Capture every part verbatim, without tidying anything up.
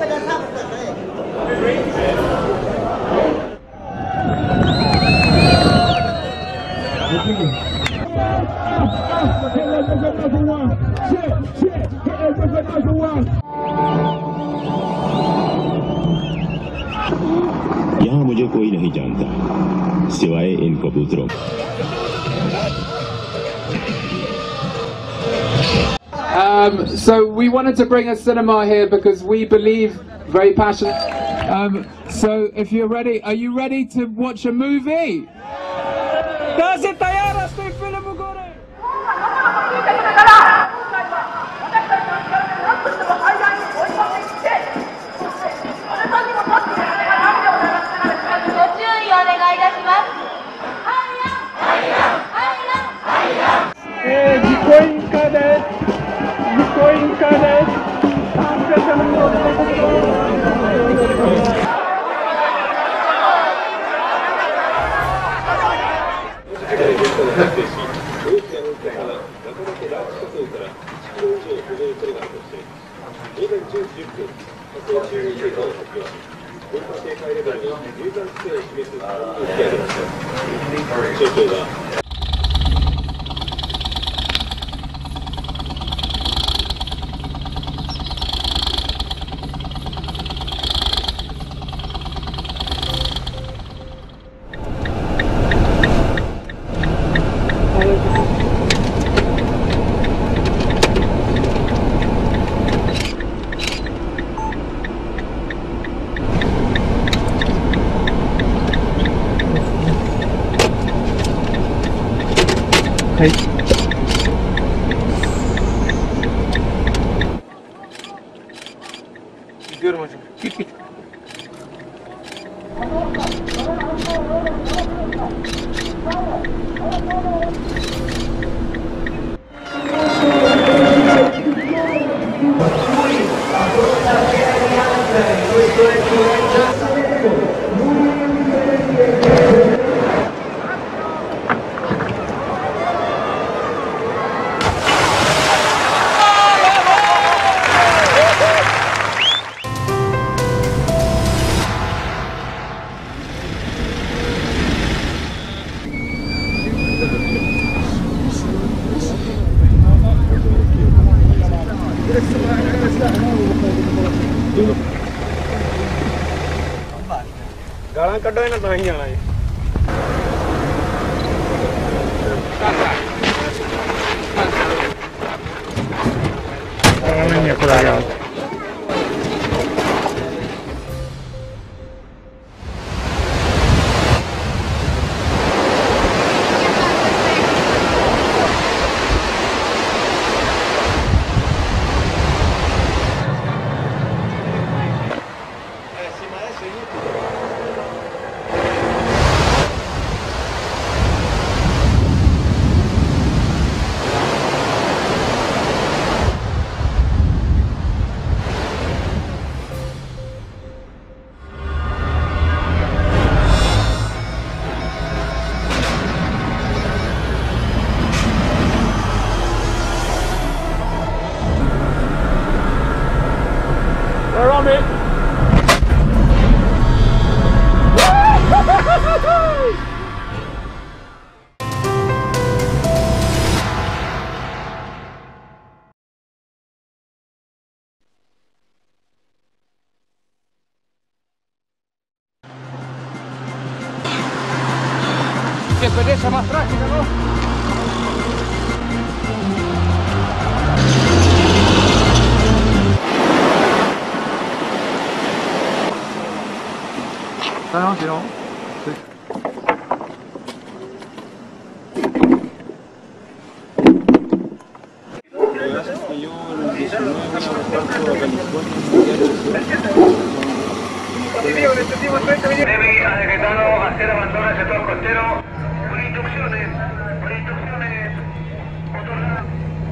यहाँ मुझे कोई नहीं जानता सिवाय इन कबूतरों। Um, so we wanted to bring a cinema here because we believe very passionate. Um, so if you're ready, are you ready to watch a movie? Gidiyorum hocam. Git git. गाना कड्डो इन्हें तो ही जाना है। नहीं है खुदा यार। Qué pereza más trágica, ¿no? Ah non, c'est long. Debe a decretado hacer abandono el sector costero por instrucciones, por instrucciones otorgadas.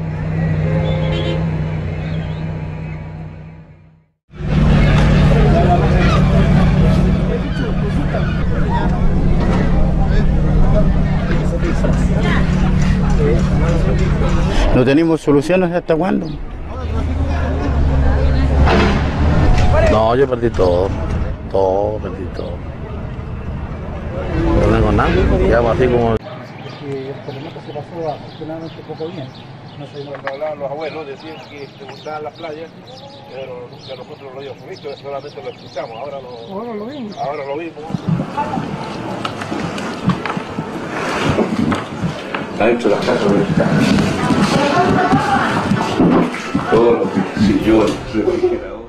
¿No tenemos soluciones hasta cuándo? No, No, yo perdí todo. Todo, perdí todo. No tengo nada. Quedamos así como... El terremoto se pasó afortunadamente poco bien. No sé, Cuando hablaban los abuelos decían que te gustaban las playas, pero nunca nosotros lo habíamos visto, solamente lo escuchamos, ahora lo, ahora lo vimos. ahora lo vimos. Adentro de las casas americanas. Todos los sillones, refrigeradores.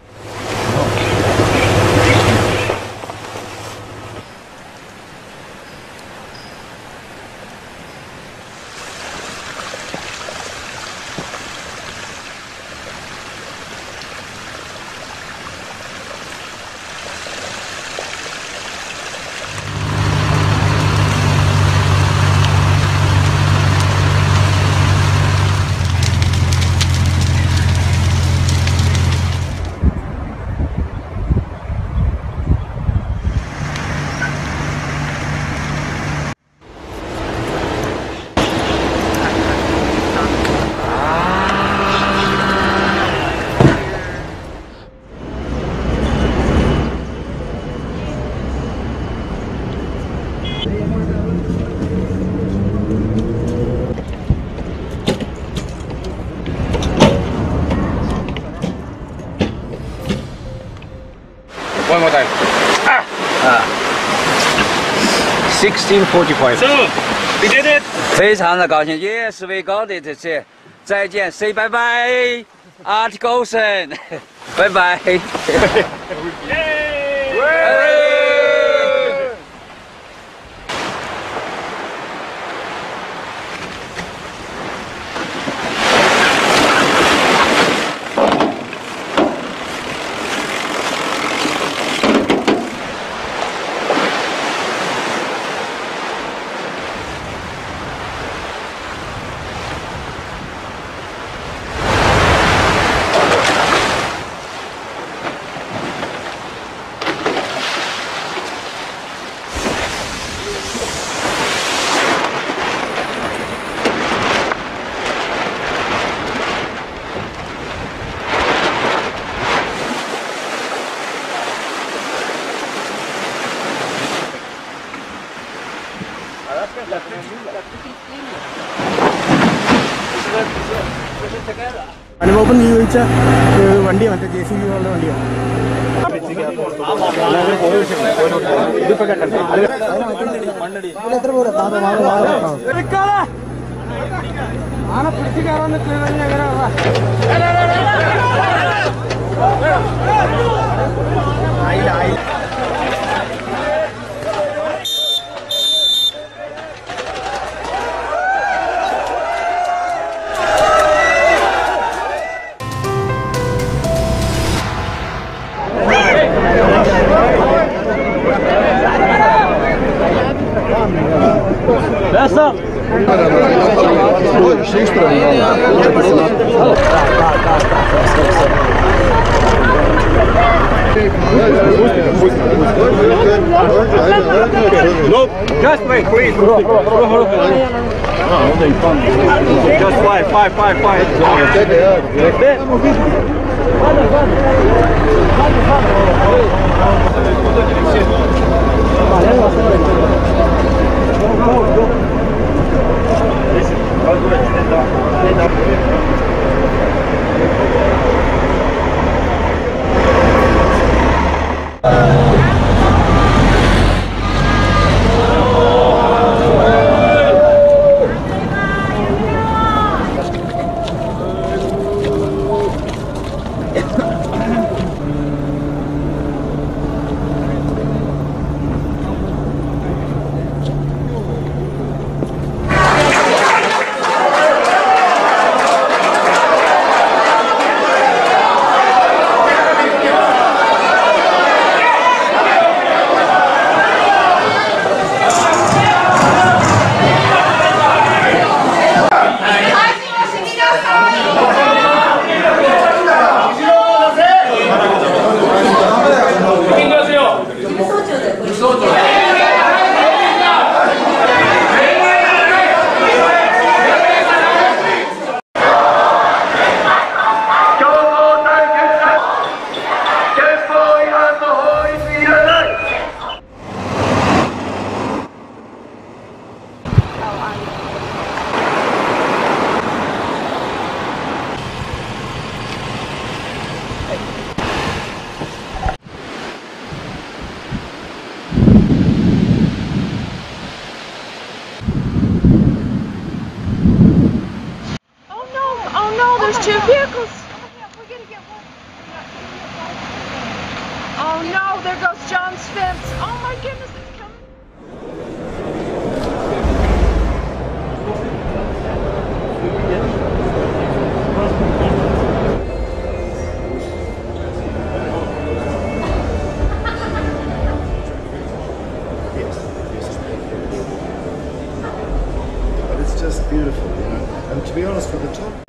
One more time. Ah! Ah. sixteen forty-five. So, we did it. 非常的高兴，也是为高的这些再见，say 拜拜 ，Arctic Ocean， 拜拜。 അനുഭവം നീ ചോദിച്ച വണ്ടി മറ്റേ J C B പോലുള്ള വണ്ടിയാണ്. എത്ര പോലെ ആന പിടിച്ചു കയറാൻ No, just wait, please. Just five, five, five, five. Oh no, there goes John Spence. Oh my goodness, it's coming. But it's just beautiful, you know. And to be honest, for the top.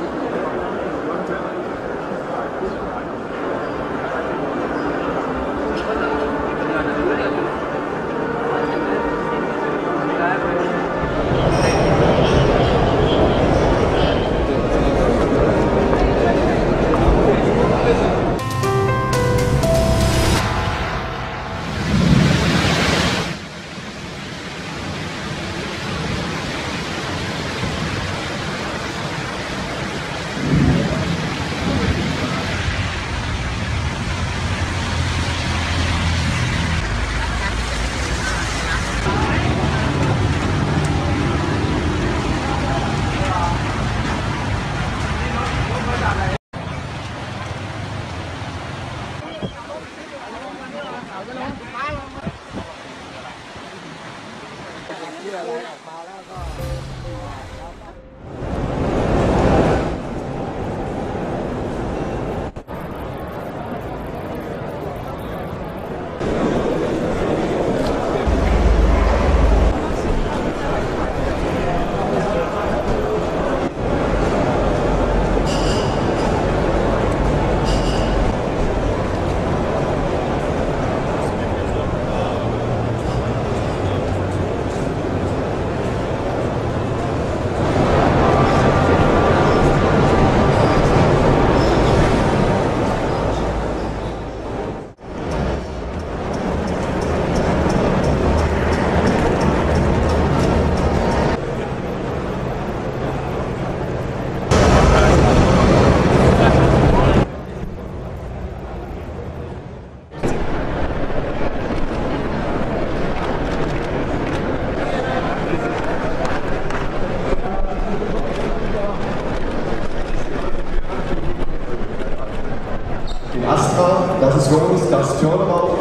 Astra, das ist für uns das Turnabout.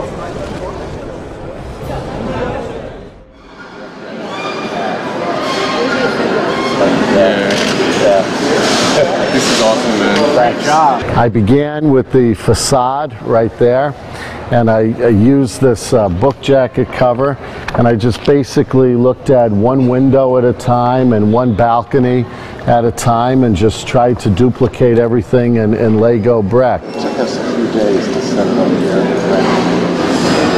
This is awesome, man. Great job. I began with the facade right there, and I, I used this uh, book jacket cover, and I just basically looked at one window at a time and one balcony at a time and just tried to duplicate everything in, in Lego brick. It took us a few days to set it up here.